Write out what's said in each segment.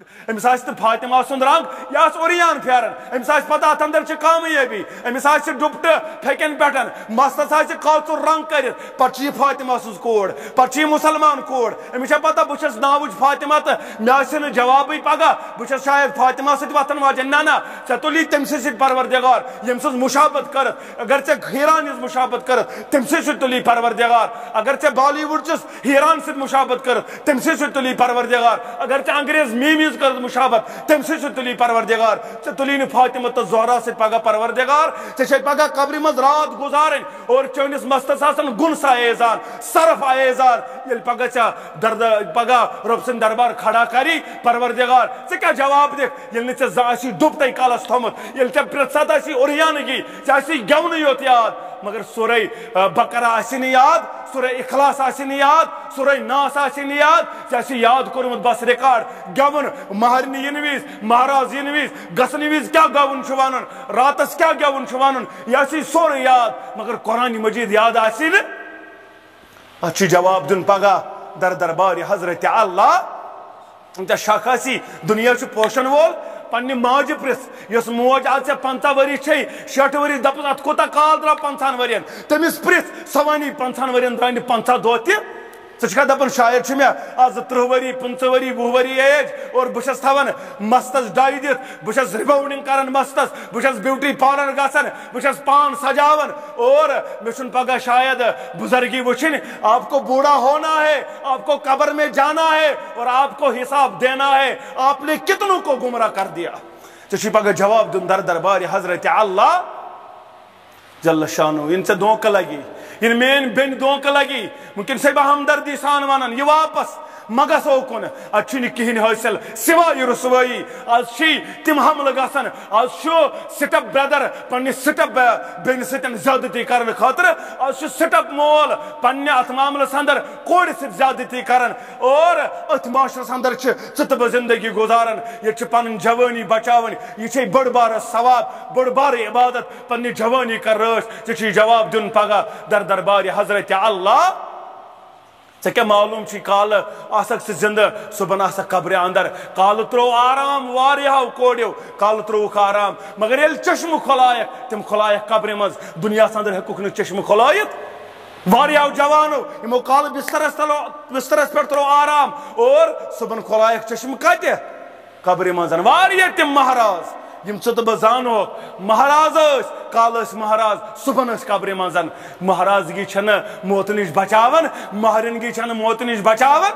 أمس فاطمہ سند رنگ یہ اوریان پھیران أمس پتہ ات اندر کامیابی أمس ڈپٹ پھیکن پٹن مستس قوژر رنگ کرت پتہ یہ فاطمہ سز کور پتہ یہ مسلمان کور أمس پتہ بہس ناوچ فاطمہ تو مے جواب پگہ بہس شاید فاطمہ ست وتن واجن نا ژے تلی تم سی پروردگار یم سز مشابت کرت اگر ژے ہیران ہز مشابت کرت تم سی تلی پروردگار اگر ژے بالی ووڈ چس ہیران ست مشابت کرت تم سی تلی پروردگار اگر ژے انگریز میمیز کرت مشابت تم سی تلی پروردگار ژے تلی فاطمہ تو زہرا ست پگہ پروردگار ژے پگہ قبر مز رات گزارن اور چونس مستس آسن گنس ایزان صرف ایزار یل پگہ ژے پگہ رب سن دربار کھڑا کری پروردگار ژے کیا جواب دکھ یل ژے زاسی ڈبتے کالس تھومت یل ژے پرت سات آسی اوریانگی ژے گون یوت یاد مگر سورہ بقرہ آسی یاد سورہ اخلاص آسی یاد سورہ ناس آسی یاد ژے یاد کورمت بس ریکارڈ گون مہرنی ین وز مہراز ین وز گھن وز کیا گون ون راتس کیا گون ون یہ سورے یاد مگر قرآن مجید یاد آسی ات جواب دن پگہ در دربار حضرت اللہ ژے شک آسی دنیا پوشن وول پنہ ماجہ پرس یس موج آج 50 وری چھ 60 وری دپس ات کوتا کال درا 50 ورین تمس پرس سہ ونی 50 ورین درا 50 دہ تہ ثہ دپان شاید میں آز 30 وری 25 وری 20 وری ایج اور بہس تھوان مستس ڈائی دت بہس رباؤنڈنگ کران مستس بہس بیوٹی پارلر گھان بہس پان سجاوان اور مے پگہ شاید بزرگی وچن آپ کو بوڑھا ہونا ہے آپ کو قبر میں جانا ہے اور آپ کو حساب دینا ہے آپ نے کتنوں کو گمراہ کر دیا ژے پگہ جواب دن در دربار حضرت اللہ جل شانو ان سے دھوکہ لگی ان مین بین دھوکہ لگی ممکن سے ہمدردی سان ونان یہ واپس مگس اوکن اتھ کہین حاصل سوائے رسوائی آج تم حملہ گھان آج سٹپ بردر پنہ سٹپ بین ستن زیادتی کرنے خاطر آج سٹپ مول پنہ ات معاملس اندر کور ست زیادتی کران اور ات معاشرس اندر ژتب زندگی گزاران یہ پن جوانی بچاون یہ بڑ بار ثواب بڑ بار عبادت پنہ جوانی کر رٲچھ ژے جواب دن پگہ در دربار حضرت اللہ ژے کیا معلوم چھی کال آسک زندہ صبح آسک قبر اندر کال ترو آرام واریاہو کوڑیو کال تروک آرام مگر یل چشم کھلائک تم کھلائک قبر مز دنیا اندر ہیکوک نہ چشم کھلائت واریاہو جوانو یمو کال بسترس پہ ترو آرام اور صبح کھلائک چشم کتہ قبر مز واریاہ تم مہراز یم ژٕ تہٕ بہٕ زانوکھ مہراز ٲسۍ کالہٕ ٲسۍ مہراز صبحن ٲسۍ قبرِ منٛز مہرازگی چھنہٕ موتہٕ نِش بچاوان مہرنگی چھنہٕ موتہٕ نِش بچاوان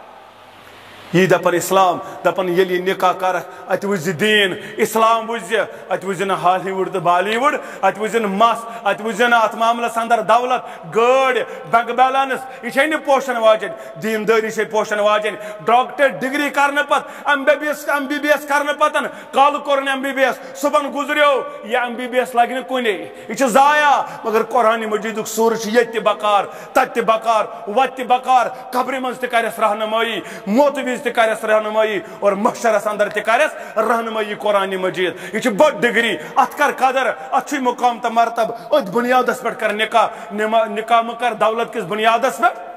یہ دپان اسلام دپان یلی نکاح کرک ات وچ دین اسلام وچ ات وچ ہالی ووڈ تو بالی ووڈ ات وچ مس ات وچ ات معاملس اندر دولت گاڑ بینک بیلنس یہ پوشن واجن دینداری سے پوشن واجن ڈاکٹر ڈگری کرنے پت ایم بی بی ایس کرنے پتن کال کورن ایم بی بی ایس صبح گزریو یہ ایم بی بی ایس لگہ کنے یہ ضائع مگر قرآن مجید سور یہ بکار تت بکار وت بکار قبر مز تہ کرس رہنمائی موت وز تہ کرس رہنمائی اور محشرس اندر تہ کرس رہنمائی قرآن مجید یہ بڑ ڈگری ات کر قدر ات مقام تو مرتب ات بنیادس پہ کر نکاح نکاح مہ کر دولت کس بنیادس پہ